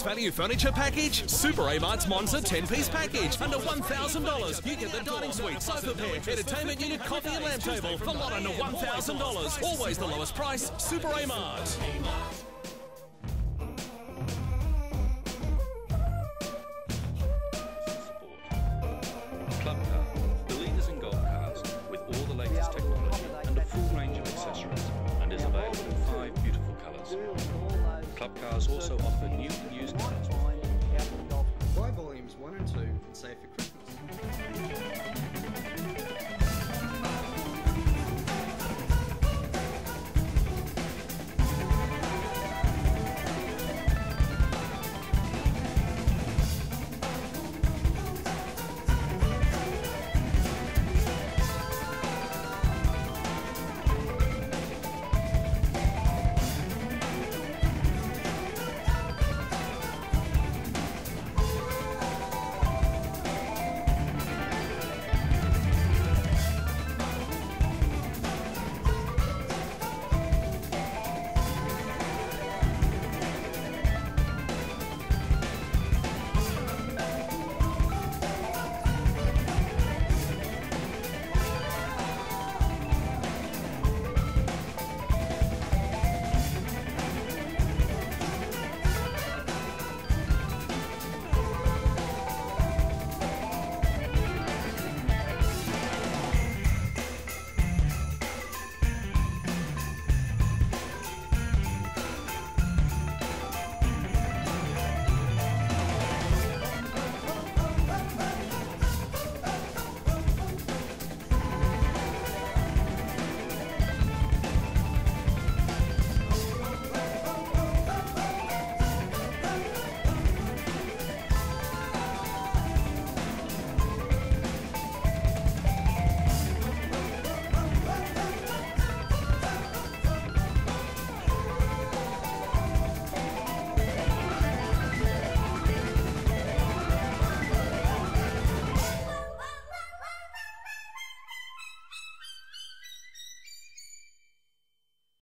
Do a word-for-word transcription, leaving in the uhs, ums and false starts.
value furniture package? Super A-Mart's Monza ten-piece package. Under one thousand dollars. You get the dining suite, sofa pair, entertainment unit, coffee and lamp table for a lot under one thousand dollars. Always the lowest price. Super A-Mart. Club Car, the leaders in golf cars with all the latest technology and a full range of accessories, and is available in five beautiful colours. Club Cars also offer new and used cars. Buy volumes one and two and save for Christmas.